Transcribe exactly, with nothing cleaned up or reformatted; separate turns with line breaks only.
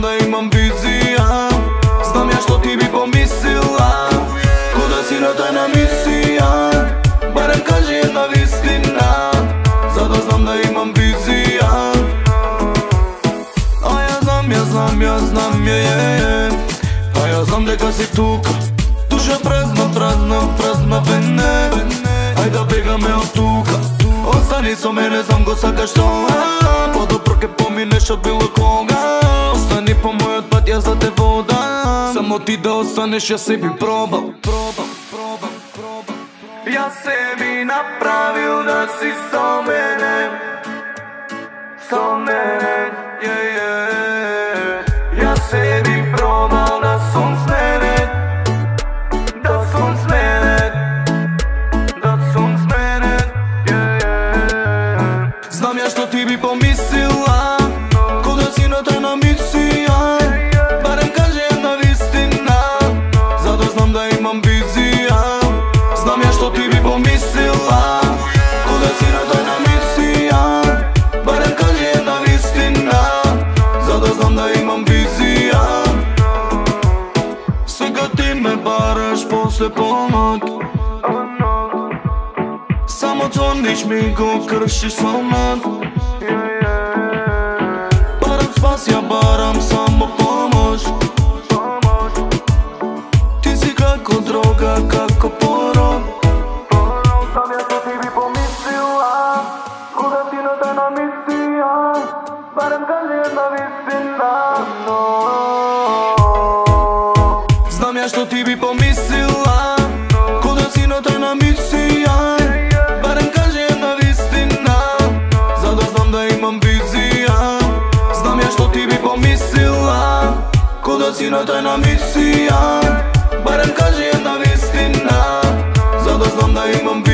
znam da imam vizija. Znam ja što ti bi pomislila, ko da si na tajna misija. Barem kaži jedna istina, zato znam da imam vizija. A ja znam, ja znam, ja znam, je, je, je. A ja znam deka si tuka, duša prazna, prazna, prazna vene. Aj da bega me od tuka, ostani so mene, znam go saka što. Podopro ke pomineš od bilo koga, ostani po moj otpad, ja za te vodam. Samo ti da ostaneš, ja sebi probam, probam, probam, probam. Ja sebi napravil da si so mene, so mene, yeah, yeah. Ja sebi probal da sam s mene, da sam s mene, da sam s mene, yeah, yeah. Znam ja što ti bi pomislila, ko da si na tajna misija. Barem kaži jedna istina, zato znam da imam vizija. Znam ja što ti bi pomislila, ko da si na tajna misija. Barem kaži jedna istina, zato znam da imam vizija. Сега ти ме бараш после помък, само звъниш ми го кръшиш сънът. Барам спас, я барам само помощ. Ти си како дрога, како порок. Знам я што ти би помислила, ко да ти на тайна мисија. Барем кажи една истина. Знам я што ти би помислила, ко да си на тайна мисија. Барем кажи една истина, за да знам да имам визија. Знам я што ти би помислила, ко да си на тайна мисија. Барем кажи една истина, за да знам да имам визија.